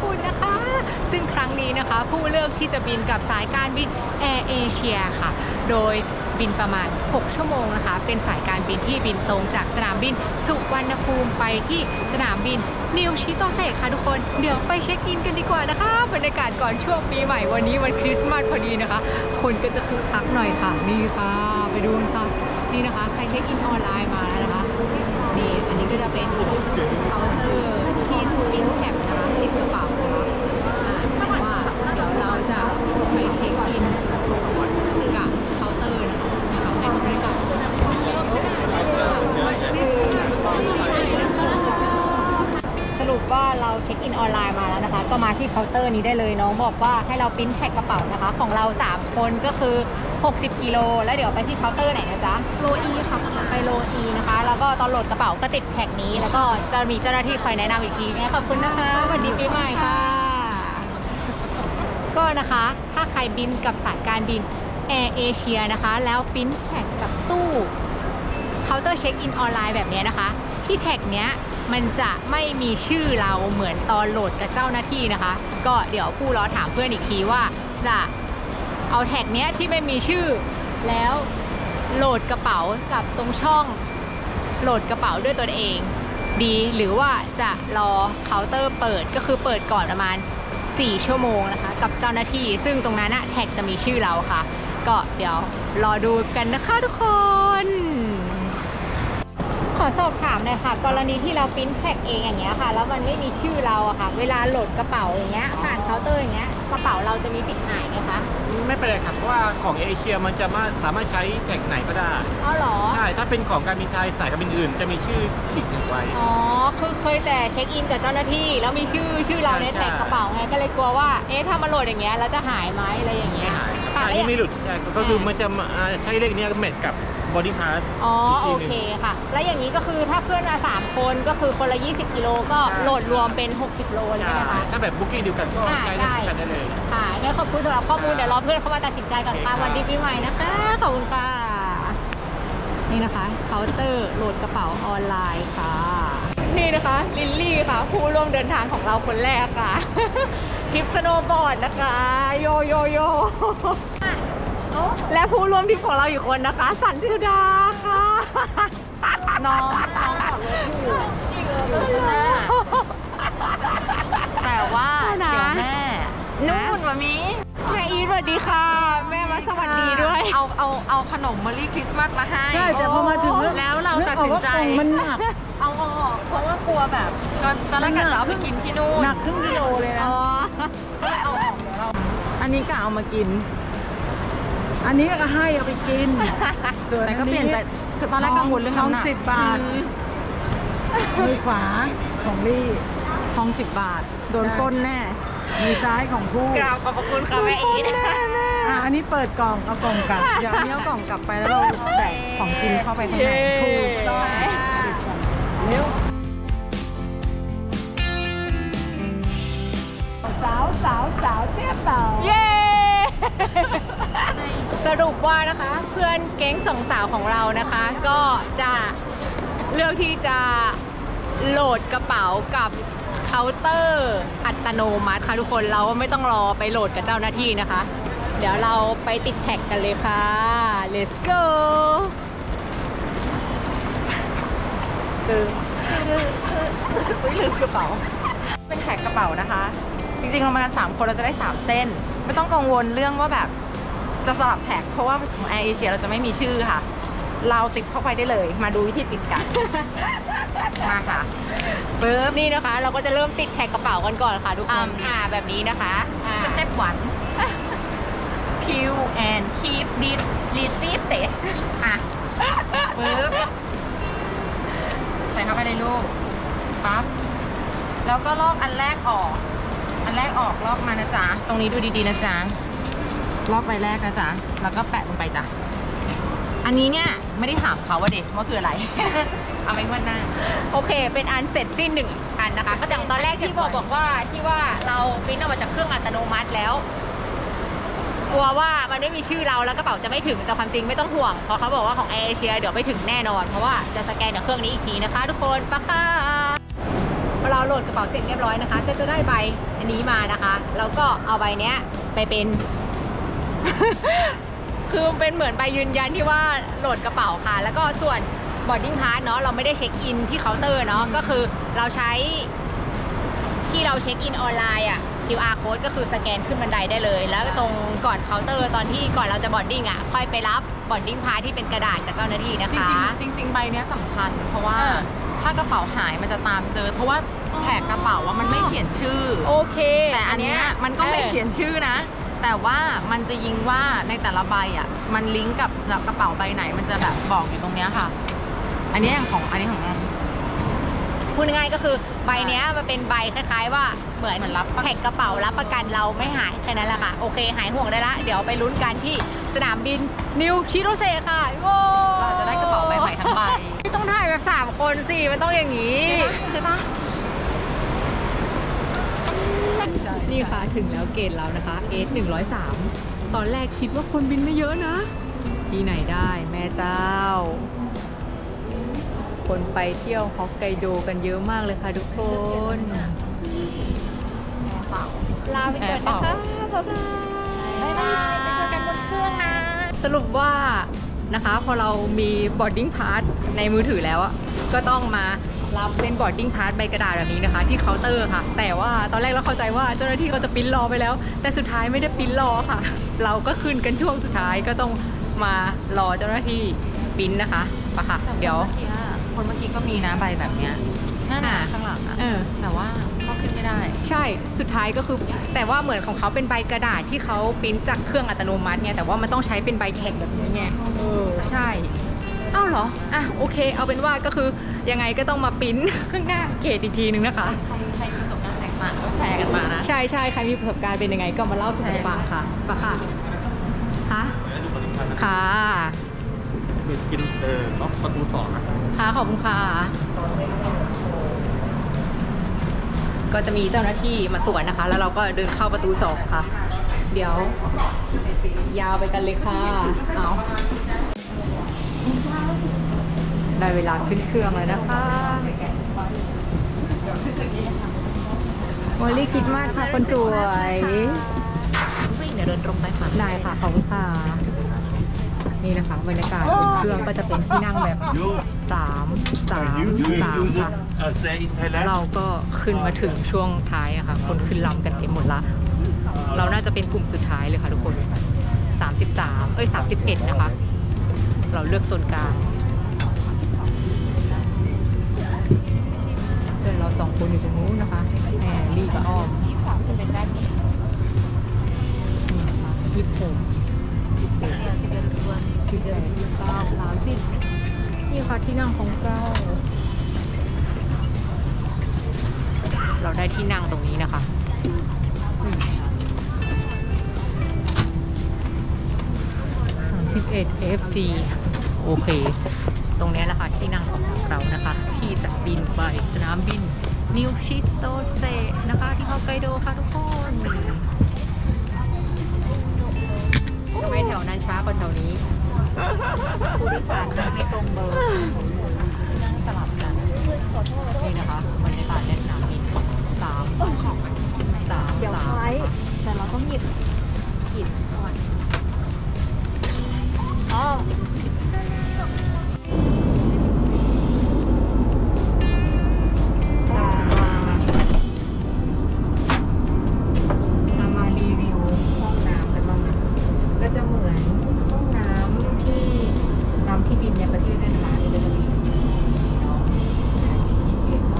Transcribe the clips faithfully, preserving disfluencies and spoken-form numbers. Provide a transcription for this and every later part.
ปุ่นนะคะซึ่งครั้งนี้นะคะผู้เลือกที่จะบินกับสายการบินแอร์เอเชียค่ะโดยบินประมาณหกชั่วโมงนะคะเป็นสายการบินที่บินตรงจากสนามบินสุวรรณภูมิไปที่สนามบินนิวชิโตเซค่ะทุกคนเดี๋ยวไปเช็คอินกันดีกว่านะคะบรรยากาศก่อนช่วงปีใหม่วันนี้วันคริสต์มาสพอดีนะคะคนก็จะคึกคักหน่อยค่ะนี่ค่ะไปดูค่ะนี่นะคะใครเช็คอินออนไลน์มาแล้วนะคะนี่อันนี้ก็จะเป็นเคาน์เตอร์ที่บินแคปนะคะที่กระเป๋านะคะอ่าแต่ว่าเดี๋ยวเราจะไปเช็คอินกับเคาน์เตอร์นะคะให้ดูบรรยากาศสรุปว่าเราเช็คอินออนไลน์มาแล้วนะคะก็มาที่เคาน์เตอร์นี้ได้เลยน้องบอกว่าให้เราปริ้นแท็กกระเป๋านะคะของเราสามคนก็คือหกสิบกิโลแล้วเดี๋ยวไปที่เคาน์เตอร์ไหนนะจ๊ะโลอีค่ะไปโลอีนะคะแล้วก็ตอนโหลดกระเป๋าก็ติดแท็กนี้แล้วก็จะมีเจ้าหน้าที่คอยแนะนำอีกทีขอบคุณนะคะสวัสดีปีใหม่ค่ะก็นะคะถ้าใครบินกับสายการบินแอร์เอเชียนะคะแล้วปริ้นแท็กกับตู้เคาน์เตอร์เช็คอินออนไลน์แบบนี้นะคะที่แท็กเนี้ยมันจะไม่มีชื่อเราเหมือนตอนโหลดกับเจ้าหน้าที่นะคะก็เดี๋ยวผู้ล้อถามเพื่อนอีกทีว่าจะเอาแท็กเนี้ยที่ไม่มีชื่อแล้วโหลดกระเป๋ากับตรงช่องโหลดกระเป๋าด้วยตัวเองดีหรือว่าจะรอเคาน์เตอร์เปิดก็คือเปิดก่อนประมาณสี่ชั่วโมงนะคะกับเจ้าหน้าที่ซึ่งตรงนั้นนะแท็กจะมีชื่อเราค่ะก็เดี๋ยวรอดูกันนะคะทุกคนขอสอบถามหน่อยค่ะกรณีที่เราปริ้นแท็กเองอย่างเงี้ยค่ะแล้วมันไม่มีชื่อเราอะค่ะเวลาโหลดกระเป๋าอย่างเงี้ยผ่านเคาน์เตอร์อย่างเงี้ยกระเป๋าเราจะมีติดหายไหมคะไม่เป็นไรครับเพราะว่าของเอเชียมันจะมาสามารถใช้แท็กไหนก็ได้อ๋อเหรอใช่ถ้าเป็นของการบินไทยสายการบินอื่นจะมีชื่อติดแท็กไว้อ๋อคือเคยแต่เช็คอินกับเจ้าหน้าที่แล้วมีชื่อชื่อเราในแท็กกระเป๋าไงก็เลยกลัวว่าเอ๊ะถ้ามาโหลดอย่างเงี้ยแล้วจะหายไหมอะไรอย่างเงี้ยค่ะอันนี้ไม่หลุดใช่ก็คือมันจะใช้เลขนี้แมทกับบอดี้พาสอ๋อโอเคค่ะแล้วอย่างนี้ก็คือถ้าเพื่อนมาสามคนก็คือคนละยี่สิบกิโลก็โหลดรวมเป็นหกสิบโลใช่ไหมคะถ้าแบบบุ๊กิ้งเดียวกันก็ใช้ได้กันได้เลยค่ะงั้นขอบคุณสำหรับข้อมูลเดี๋ยวรอเพื่อนเข้ามาตัดสินใจก่อนค่ะวันดีปีใหม่นะคะขอบคุณค่ะนี่นะคะเคาน์เตอร์โหลดกระเป๋าออนไลน์ค่ะนี่นะคะลิลลี่ค่ะผู้ร่วมเดินทางของเราคนแรกค่ะทริปสโนว์บอร์ดนะคะโยโยโยและผู้ร่วมทริปของเราอยู่คนนะคะสันติดาค่ะน้องน้องขับรถอยู่อยู่นะแต่ว่าเดี๋ยวแม่นู่นมามีแม่อีทสวัสดีค่ะแม่มาสวัสดีด้วยเอาเอาเอาขนมมะลิคริสต์มาสมาให้ใช่แต่พอมาถึงแล้วเราตัดสินใจมันหนักเอาออกเพราะว่ากลัวแบบตอนแรกกะจะเอาไปกินที่นู่นหนักครึ่งกิโลเลยนะเอาออกเดี๋ยวเราอันนี้ก็เอามากินอันนี้ก็ให้เอาไปกินส่วนก็เปลี่ยนใจตอนแรกกังวลเรื่องทองสิบบาทมือขวาของลี่ทองสิบบาทโดนปล้นแน่มือซ้ายของผู้กราบขอบคุณค่ะแม่อีทอ่ะอันนี้เปิดกล่องเอากล่องกลับเดี๋ยวนี้เอากล่องกลับไปแล้วเราแบกของกินเข้าไปข้างในถูกต้องเร็วสาวสาวสาวเจ๊เป่าเย้สรุปว่านะคะเพื่อนแก๊งสองสาวของเรานะคะก็จะเลือกที่จะโหลดกระเป๋ากับเคาน์เตอร์อัตโนมัติค่ะทุกคนเราไม่ต้องรอไปโหลดกับเจ้าหน้าที่นะคะเดี๋ยวเราไปติดแท็กกันเลยค่ะ let's go คือลืมกระเป๋าเป็นแท็กกระเป๋านะคะจริงๆเรามากันสามคนเราจะได้สามเส้นไม่ต้องกังวลเรื่องว่าแบบจะสลับแท็กเพราะว่าของแอร์เอเชียเราจะไม่มีชื่อค่ะเราติดเข้าไปได้เลยมาดูวิธีติดกันมาค่ะปึ๊บนี่นะคะเราก็จะเริ่มติดแท็กกระเป๋ากันก่อนค่ะทุกคนอ่าแบบนี้นะคะสเต็ปวันคิวแอนคีปดิสรีซีฟเตะอ่ะปึ๊บใส่เข้าไปในลูกปั๊บแล้วก็ลอกอันแรกออกอันแรกออกลอกมานะจ๊ะตรงนี้ดูดีๆนะจ๊ะลอกใบแรกนะจ๊ะแล้วก็แปะลงไปจ้ะอันนี้เนี่ยไม่ได้ถามเขาว่าเด็กว่าคืออะไร เอาไว้วันหน้าโอเคเป็นอันเสร็จสิ้นหนึ่งอันนะคะก็จากตอนแรกที่บอกบอกว่าที่ว่าเราปริ้นออกมาจากเครื่องอัตโนมัติแล้วกลัวว่ามันไม่มีชื่อเราแล้วกระเป๋าจะไม่ถึงแต่ความจริงไม่ต้องห่วงเพราะเขาบอกว่าของแอร์เอเชียเดี๋ยวไปถึงแน่นอนเพราะว่าจะสแกนจากเครื่องนี้อีกทีนะคะทุกคนปะค่ะเราเราโหลดกระเป๋าเสร็จเรียบร้อยนะคะ ก็จะได้ใบอันนี้มานะคะแล้วก็เอาใบเนี้ยไปเป็น คือเป็นเหมือนใบยืนยันที่ว่าโหลดกระเป๋าค่ะแล้วก็ส่วน boarding pass เนาะเราไม่ได้เช็คอินที่เคาน์เตอร์เนาะก็คือเราใช้ที่เราเช็คอินออนไลน์อะ คิว อาร์ code ก็คือสแกนขึ้นบันไดได้เลยแล้วก็ตรงก่อนเคาน์เตอร์ตอนที่ก่อนเราจะ boarding อะค่อยไปรับ boarding pass ที่เป็นกระดาษกับเจ้าหน้าที่นะคะจริงๆจริงๆใบเนี้ยสำคัญ เพราะว่าเออถ้ากระเป๋าหายมันจะตามเจอ เพราะว่าแท็กกระเป๋าว่ามันไม่เขียนชื่อโอเคแต่อันเนี้ยมันก็ไม่เขียนชื่อนะ แต่ว่ามันจะยิงว่าในแต่ละใบอ่ะมันลิงก์กับกระเป๋าใบไหนมันจะแบบบอกอยู่ตรงเนี้ยค่ะ อันนี้อย่างของอันนี้ของเราพูดง่ายๆก็คือใบเนี้ยมันเป็นใบคล้ายๆว่าเหมือนเหมือนรับแท็กกระเป๋ารับประกันเราไม่หายแค่นั้นแหละค่ะโอเคหายห่วงได้ละเดี๋ยวไปลุ้นกันที่สนามบินนิวชิโรเซค่ะโว้เราจะได้กระเป๋าใบใหม่ทั้งใบไม่ต้องถ่ายแบบสามคนสิมันต้องอย่างนี้ใช่ปะนี่ค่ะถึงแล้วเกณฑ์เรานะคะ เอส หนึ่งร้อยสาม ตอนแรกคิดว่าคนบินไม่เยอะนะ ที่ไหนได้แม่เจ้า คนไปเที่ยวฮอกไกโดกันเยอะมากเลยค่ะทุกคนลาไปก่อนนะคะบ๊ายบายบ๊ายบายไปเจอกันบนเครื่องนะ สรุปว่านะคะพอเรามี boarding pass ในมือถือแล้วอะก็ต้องมารับเป็น boarding pass ใบกระดาษแบบนี้นะคะ ที่เคาน์เตอร์ค่ะ แต่ว่าตอนแรกเราเข้าใจว่าเจ้าหน้าที่เขาจะปริ้นรอไปแล้ว แต่สุดท้ายไม่ได้ปริ้นรอค่ะ เราก็ขึ้นกันช่วงสุดท้ายก็ต้องมารอเจ้าหน้าที่ปริ้นนะคะไปค่ะเดี๋ยวคนเมื่อกี้ก็มีนะใบแบบเนี้ยหน้าหนาข้างหลังอะเออแต่ว่าก็ขึ้นไม่ได้ใช่ สุดท้ายก็คือ แต่ว่าเหมือนของเขาเป็นใบกระดาษที่เขาปริ้นจากเครื่องอัตโนมัติไง แต่ว่ามันต้องใช้เป็นใบแท็กแบบนี้ไง เออ ใช่ อ้าวเหรอ อ่ะ โอเค เอาเป็นว่าก็คือยังไงก็ต้องมาปริ้น ข้างหน้าเกตอีกทีนึงนะคะใครใครมีประสบการณ์แตกต่างก็แชร์กันมานะใช่ใช่ใครมีประสบการณ์เป็นยังไงก็มาเล่าสู่กันฟังค่ะปะค่ะค่ะค่ะคือกินเออล็อกประตูสองนะค่ะ ขอบคุณค่ะ ก็จะมีเจ้าหน้าที่มาตรวจนะคะ แล้วเราก็เดินเข้าประตูสองค่ะ เดี๋ยวยาวไปกันเลยค่ะ เอาได้เวลาขึ้นเครื่องแล้วนะคะมอลลี่คิดมากค่ะคนสวยเดี๋ยวเดินตรงไปค่ะได้ค่ะ ขอบคุณค่ะ นี่นะคะบรรยากาศบนเครื่องก็จะเป็นที่นั่งแบบสามสามสามค่ะ เราก็ขึ้นมาถึงช่วงท้ายอะค่ะ คนขึ้นลำกันเต็มหมดละ เราน่าจะเป็นกลุ่มสุดท้ายเลยค่ะทุกคนสามสิบสามเอ้ยสามสิบเอ็ดนะคะ เราเลือกโซนกลางเดี๋ยวเราสองคนอยู่ตรงนู้นนะคะแหมลี่กับอ้อมสามจะเป็นด้านนี้นี่นะคะยี่สิบหกคือเดือนที่เก้าสามสิบนี่ค่ะที่นั่งของเราเราได้ที่นั่งตรงนี้นะคะสามสิบเอ็ด เอฟ จี โอเค ตรงนี้แหละค่ะที่นั่งของเรานะคะ ที่จะบินไปสนามบินนิวชิโตเซนะคะที่ฮอกไกโดค่ะทุกคนทำไมแถวนั้นช้ากว่าแถวนี้ผู้โดยสารไม่ตรงเบอร์นั่งสลับกันนี่นะคะบรรยากาศในสนามบินสามสามเดี๋ยวไว้แต่เราต้องหยิบหยิบก่อนอ๋อท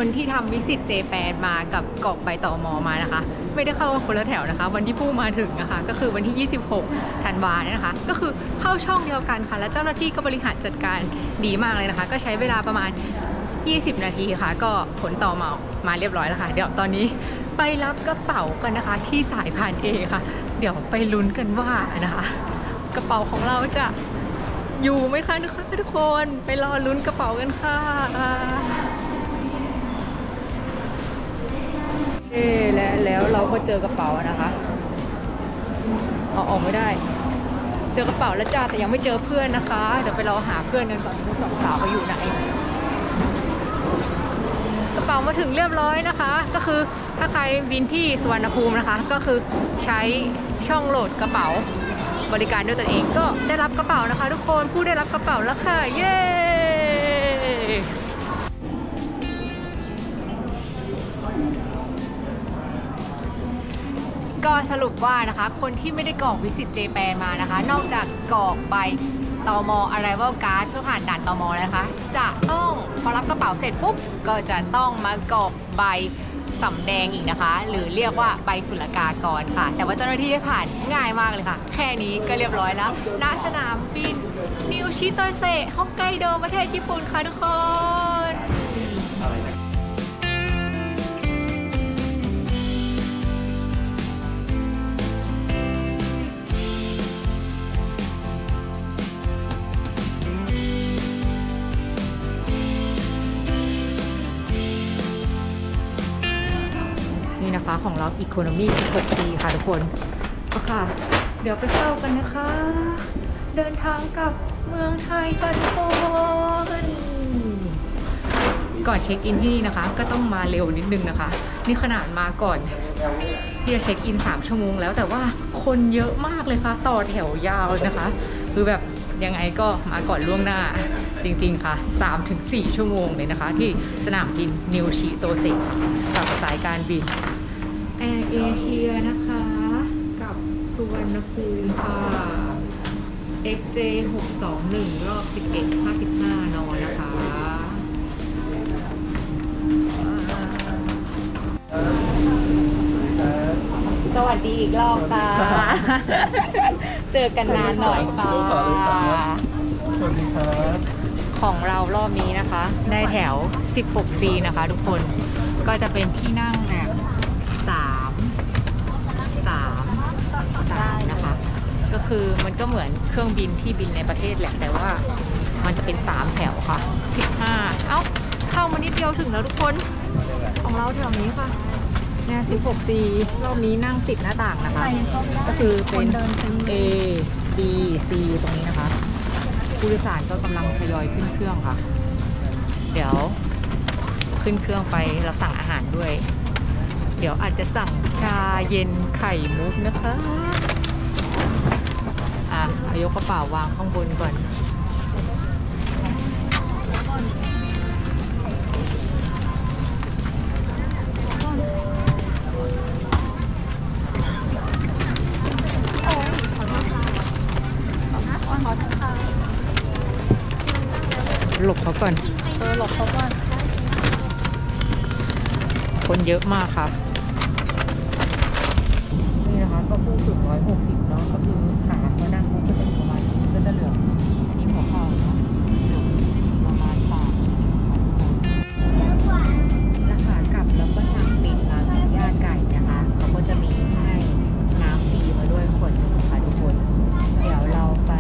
คนที่ทำวิสิตเจแปนมากับกรอกใบต่อมอมานะคะไม่ได้เข้าคนละแถวนะคะวันที่ผู้มาถึงนะคะก็คือวันที่ยี่สิบหกธันวาเนี่ยนะคะก็คือเข้าช่องเดียวกันค่ะและเจ้าหน้าที่ก็บริหารจัดการดีมากเลยนะคะก็ใช้เวลาประมาณยี่สิบนาทีค่ะก็ผลต่อมามาเรียบร้อยแล้วค่ะเดี๋ยวตอนนี้ไปรับกระเป๋ากันนะคะที่สายพานเอค่ะเดี๋ยวไปลุ้นกันว่านะคะกระเป๋าของเราจะอยู่ไหมคะทุกคนไปรอลุ้นกระเป๋ากันค่ะเอ๊แล้วแล้วเราก็เจอกระเป๋านะคะเอาออกไม่ได้เจอกระเป๋าแล้วจ้าแต่ยังไม่เจอเพื่อนนะคะเดี๋ยวไปรอหาเพื่อนกันก่อนว่าสองสาวเขาอยู่ไหนกระเป๋ามาถึงเรียบร้อยนะคะก็คือถ้าใครบินที่สุวรรณภูมินะคะก็คือใช้ช่องโหลดกระเป๋าบริการด้วยตนเองก็ได้รับกระเป๋านะคะทุกคนผู้ได้รับกระเป๋าแล้วค่ะเย้ก็สรุปว่านะคะคนที่ไม่ได้กรอกวิสิตเจแปนมานะคะนอกจากกรอกใบตม Arrival Card เพื่อผ่านด่านตมแล้วนะคะจะต้องพอรับกระเป๋าเสร็จปุ๊บก็จะต้องมากรอกใบสำแดงอีกนะคะหรือเรียกว่าใบศุลกากรค่ะแต่ว่าเจ้าหน้าที่ได้ผ่านง่ายมากเลยค่ะแค่นี้ก็เรียบร้อยแล้วณสนามบินนิวชิโตเซะฮอกไกโดประเทศญี่ปุ่นค่ะทุกคนนี่นะคะของเรา Economy สิบหก ซี ค่ะทุกคนก็ค่ะเดี๋ยวไปเข้ากันนะคะเดินทางกลับเมืองไทยค่ะทุกคนก่อนเช็คอินที่นี่นะคะก็ต้องมาเร็วนิดนึงนะคะนี่ขนาดมาก่อนที่จะเช็คอินสามชั่วโมงแล้วแต่ว่าคนเยอะมากเลยค่ะต่อแถวยาวนะคะคือแบบยังไงก็มาก่อนล่วงหน้าจริงๆค่ะ สามถึงสี่ ชั่วโมงเลยนะคะที่สนามบินนิวชิโตเซะกับสายการบินแอร์เอเชียนะคะกับสุวรรณภูมิค่ะ เอ็กซ์ เจ หกสองหนึ่ง รอบ สิบเอ็ด ห้าสิบห้า นอนนะคะสวัสดีอีกรอบค่ะ เจอกันนานหน่อยค่ะสวัสดีครับของเรารอบนี้นะคะได้แถว สิบหก ซี นะคะทุกคนก็จะเป็นที่นั่งแบบสาม สาม สามนะคะก็คือมันก็เหมือนเครื่องบินที่บินในประเทศแหละแต่ว่ามันจะเป็นสามแถวค่ะสิบห้าเอ้าเข้ามานิดเดียวถึงแล้วทุกคนของเราแถวนี้ค่ะเนี่ย สิบหก ซี รอบนี้นั่งติดหน้าต่างนะคะก็คือเป็น A B C ตรงนี้นะคะผู้โดยสารก็กำลังทยอยขึ้นเครื่องค่ะเดี๋ยวขึ้นเครื่องไปเราสั่งอาหารด้วยเดี๋ยวอาจจะสั่งชาเย็นไข่มุกนะคะอ่ะเอายกกระเป๋าวางข้างบนก่อนหลบเขาก่อนเออหลบเขาก่อนคนเยอะมากค่ะนี่นะคะก็ผู้สูงร้อยหกสิบเนาะก็คือขาก็นั่งก็จะเป็นประมาณนี้ก็จะเหลือที่อันนี้หัวเข่าเนาะประมาณปากราคากลับแล้วก็สั่งเป็นร้านสัญญาไก่นะคะเขาก็จะมีให้น้ำฟรีมาด้วยขวดนึงค่ะทุกคนเดี๋ยวเราไป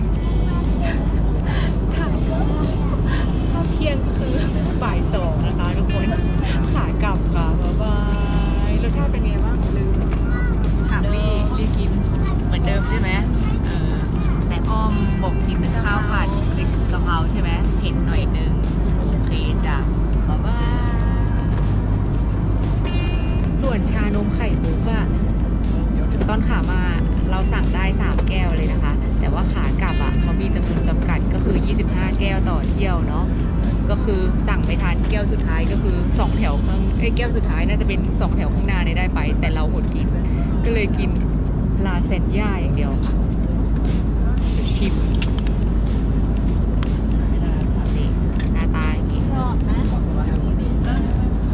ข้าวเที่ยงก็คือบ่ายสองนะคะทุกคนขากลับค่ะบ๊ายบายรสชาติเป็นไงบ้างลืมถามลี่ลี่กินเหมือนเดิมใช่ไหมเออแต่อ้อมบอกกินเป็นข้าวผัดพริกกะเพราใช่ไหมเผ็ดหน่อยนึงโอเคจ้ะบ๊ายบายส่วนชานมไข่มุกอะตอนขามาเราสั่งได้สามแก้วเลยนะคะแต่ว่าขากลับอ่ะเขามีจำนวนจำกัดก็คือยี่สิบห้าแก้วต่อเที่ยวเนาะก็คือสั่งไม่ทันแก้วสุดท้ายก็คือสองแถวข้างไอ้แก้วสุดท้ายน่าจะเป็นสองแถวข้างหน้าเนี่ยได้ไปแต่เราอดกินก็เลยกินลาเซนย่าอย่างเดียวชิมหน้าตาอย่างนี้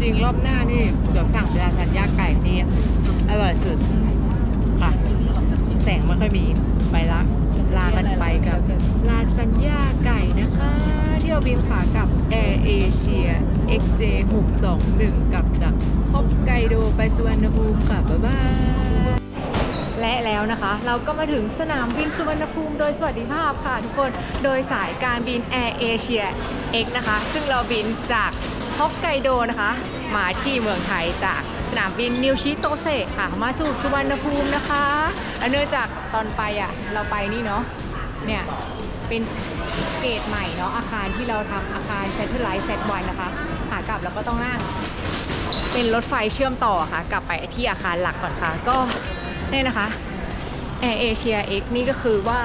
จริงรอบหน้านี่เดี๋ยวสั่งลาซานญ่าไก่นี่อร่อยสุดค่ะแสงไม่ค่อยมีไปละลากันไปกับลาซานญ่าไก่นะคะเที่ยวบินขากลับแอร์เอเชีย เอ็กซ์ เจ หกสองหนึ่ง กลับจากฮอกไกโดไปสุวรรณภูมิค่ะบ๊ายบายและแล้วนะคะเราก็มาถึงสนามบินสุวรรณภูมิโดยสวัสดิภาพค่ะทุกคนโดยสายการบินแอร์เอเชีย เอ็กซ์ นะคะซึ่งเราบินจากฮอกไกโดนะคะมาที่เมืองไทยจากสนามบินนิวชิโตเซะค่ะมาสู่สุวรรณภูมินะคะและเนื่องจากตอนไปอ่ะเราไปนี่เนาะเนี่ยเป็นเกตใหม่เนาะอาคารที่เราทำอาคารเซตเทอร์ไลท์เซตวันนะคะขากลับแล้วก็ต้องนั่งเป็นรถไฟเชื่อมต่อค่ะกลับไปที่อาคารหลักก่อนค่ะก็เนี่ยนะคะ Air Asia X นี่ก็คือว่า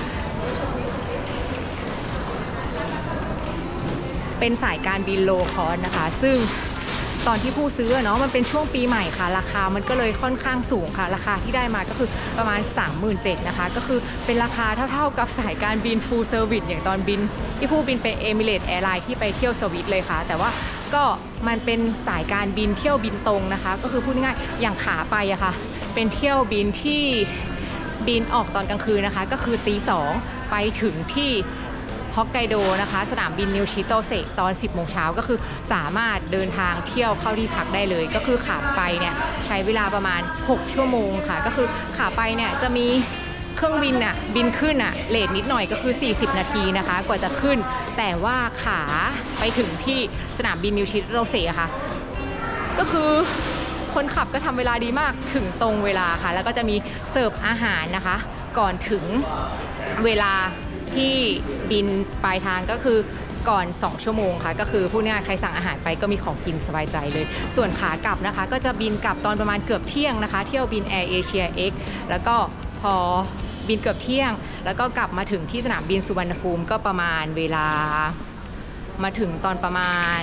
เป็นสายการบินโลคอสนะคะซึ่งตอนที่ผู้ซื้อเนาะมันเป็นช่วงปีใหม่ค่ะราคามันก็เลยค่อนข้างสูงค่ะราคาที่ได้มาก็คือประมาณ สามหมื่นเจ็ดพัน นะคะก็คือเป็นราคาเท่าๆกับสายการบิน Full Service อย่างตอนบินที่ผู้บินไป Emirates Airlines ที่ไปเที่ยวสวิตเลยค่ะแต่ว่าก็มันเป็นสายการบินเที่ยวบินตรงนะคะก็คือพูดง่ายๆอย่างขาไปอะค่ะเป็นเที่ยวบินที่บินออกตอนกลางคืนนะคะก็คือตีสองไปถึงที่ฮอกไกโดนะคะสนามบินนิวชิโตเซะตอนสิบโมงเช้าก็คือสามารถเดินทางเที่ยวเข้าที่พักได้เลยก็คือขาไปเนี่ยใช้เวลาประมาณหกชั่วโมงค่ะก็คือขาไปเนี่ยจะมีเครื่องบินอ่ะบินขึ้นอ่ะเลทนิดหน่อยก็คือสี่สิบนาทีนะคะกว่าจะขึ้นแต่ว่าขาไปถึงที่สนามบินนิวชิโตเซะค่ะก็คือคนขับก็ทำเวลาดีมากถึงตรงเวลาค่ะแล้วก็จะมีเสิร์ฟอาหารนะคะก่อนถึงเวลาที่บินปลายทางก็คือก่อนสองชั่วโมงค่ะก็คือผู้ง่ายใครสั่งอาหารไปก็มีของกินสบายใจเลยส่วนขากลับนะคะก็จะบินกลับตอนประมาณเกือบเที่ยงนะคะเที่ยวบิน Air Asia X แล้วก็พอบินเกือบเที่ยงแล้วก็กลับมาถึงที่สนามบินสุวรรณภูมิก็ประมาณเวลามาถึงตอนประมาณ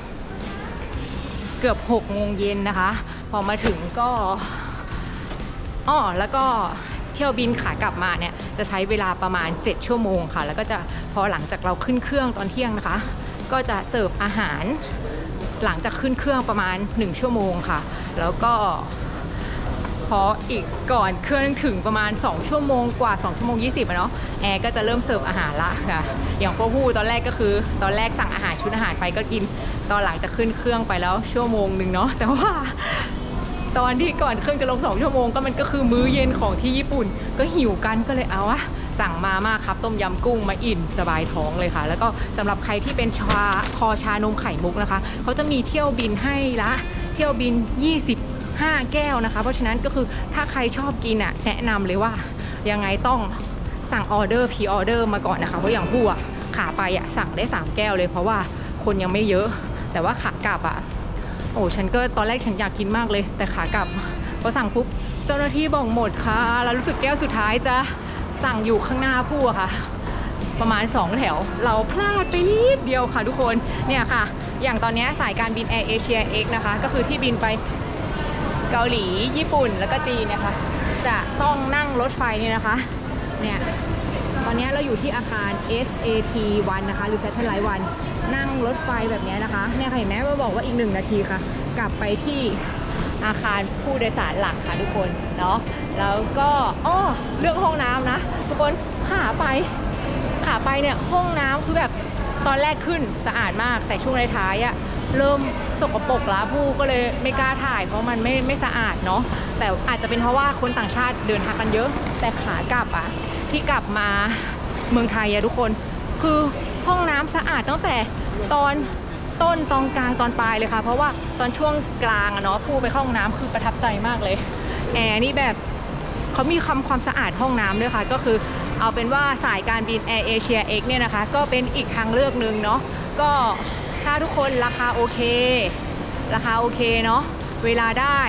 เกือบหกโมงเย็นนะคะพอมาถึงก็อ้อแล้วก็เที่ยวบินขากลับมาเนี่ยจะใช้เวลาประมาณเจ็ดชั่วโมงค่ะแล้วก็จะพอหลังจากเราขึ้นเครื่องตอนเที่ยงนะคะก็จะเสิร์ฟอาหารหลังจากขึ้นเครื่องประมาณหนึ่งชั่วโมงค่ะแล้วก็พออีกก่อนเครื่องถึงประมาณสองชั่วโมงกว่าสองชั่วโมงยี่สิบอะเนาะแอร์ก็จะเริ่มเสิร์ฟอาหารละค่ะอย่างพวกผู้ตอนแรกก็คือตอนแรกสั่งอาหารชุดอาหารไปก็กินตอนหลังจะขึ้นเครื่องไปแล้วชั่วโมงหนึ่งเนาะแต่ว่าตอนที่ก่อนเครื่องจะลงสองชั่วโมงก็มันก็คือมื้อเย็นของที่ญี่ปุ่นก็หิวกันก็เลยเอาอะสั่งมาม่าครับต้มยำกุ้งมาอิ่มสบายท้องเลยค่ะแล้วก็สำหรับใครที่เป็นชาคอชานมไข่มุกนะคะเขาจะมีเที่ยวบินให้ละเที่ยวบินยี่สิบห้าแก้วนะคะเพราะฉะนั้นก็คือถ้าใครชอบกินอะแนะนำเลยว่ายังไงต้องสั่งออเดอร์พรีออเดอร์มาก่อนนะคะเพราะอย่างผู้อะขาไปอะสั่งได้สามแก้วเลยเพราะว่าคนยังไม่เยอะแต่ว่าขากลับอะโอ้ฉันก็ตอนแรกฉันอยากกินมากเลยแต่ขากลับพอสั่งปุ๊บเจ้าหน้าที่บอกหมดค่ะแล้วรู้สึกแก้วสุดท้ายจะสั่งอยู่ข้างหน้าผู้อะค่ะประมาณสองแถวเราพลาดไปนิดเดียวค่ะทุกคนเนี่ยค่ะอย่างตอนนี้สายการบิน Air Asia X นะคะก็คือที่บินไปเกาหลีญี่ปุ่นแล้วก็จีนเนี่ยค่ะจะต้องนั่งรถไฟเนี่ยนะคะเนี่ยตอนนี้เราอยู่ที่อาคาร เอส เอ ที วันนะคะหรือ Satellite วันนั่งรถไฟแบบนี้นะคะเนี่ยเห็นไหมว่าบอกว่าอีกหนึ่งนาทีค่ะกลับไปที่อาคารผู้โดยสารหลักค่ะทุกคนเนาะแล้วก็อ้อเรื่องห้องน้ำนะทุกคนขาไปขาไปเนี่ยห้องน้ำคือแบบตอนแรกขึ้นสะอาดมากแต่ช่วงท้ายๆอ่ะเริ่มสกปรกแล้วผู้ก็เลยไม่กล้าถ่ายเพราะมันไม่ไม่สะอาดเนาะแต่อาจจะเป็นเพราะว่าคนต่างชาติเดินทางกันเยอะแต่ขากลับอ่ะที่กลับมาเมืองไทยอะทุกคนคือห้องน้ำสะอาดตั้งแต่ตอนต้นตอนกลางตอนปลายเลยค่ะเพราะว่าตอนช่วงกลางอะเนาะผู้ไปห้องน้ำคือประทับใจมากเลยแอร์นี่แบบเขามีคำความสะอาดห้องน้ำด้วยค่ะก็คือเอาเป็นว่าสายการบิน Air Asia X เนี่ยนะคะก็เป็นอีกทางเลือกหนึ่งเนาะก็ถ้าทุกคนราคาโอเคราคาโอเคเนาะเวลาได้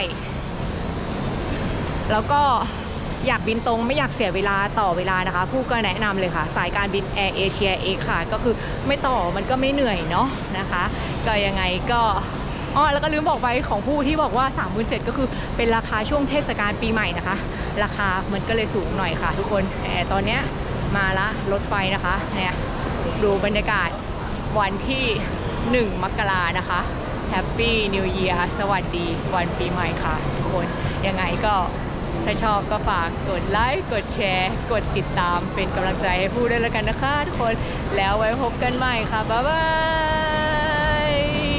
แล้วก็อยากบินตรงไม่อยากเสียเวลาต่อเวลานะคะผู้ก็แนะนำเลยค่ะสายการบิน Air Asia X ค่ะก็คือไม่ต่อมันก็ไม่เหนื่อยเนาะนะคะก็ยังไงก็อ๋อแล้วก็ลืมบอกไปของผู้ที่บอกว่า สามหมื่นเจ็ดพัน ก็คือเป็นราคาช่วงเทศกาลปีใหม่นะคะราคามันก็เลยสูงหน่อยค่ะทุกคนแต่ตอนนี้มาละรถไฟนะคะเนี่ยดูบรรยากาศวันที่หนึ่งมกรานะคะ Happy New Year สวัสดีวันปีใหม่ค่ะทุกคนยังไงก็ถ้าชอบก็ฝากกดไลค์กดแชร์กดติดตามเป็นกำลังใจให้ผู้ด้วยแล้วกันนะคะทุกคนแล้วไว้พบกันใหม่ค่ะบ๊ายบาย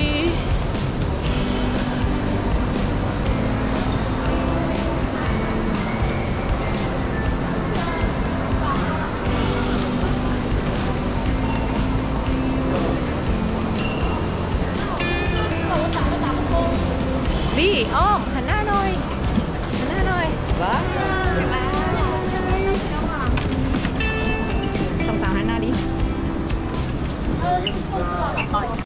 ดีอ้อมหันหน้าหน่อยหันหน้าหน่อยว้าวสองสาวหันหน้าดิ